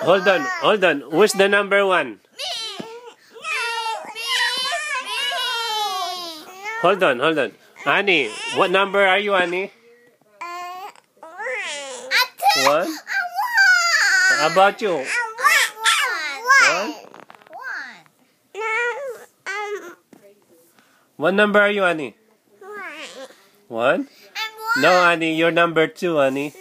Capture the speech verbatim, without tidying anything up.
Hold on, hold on. Who's the number one? Hold on, hold on. Annie, what number are you, Annie? One? How about you? One? What number are you, Annie? One? No, Annie, you're number two, Annie.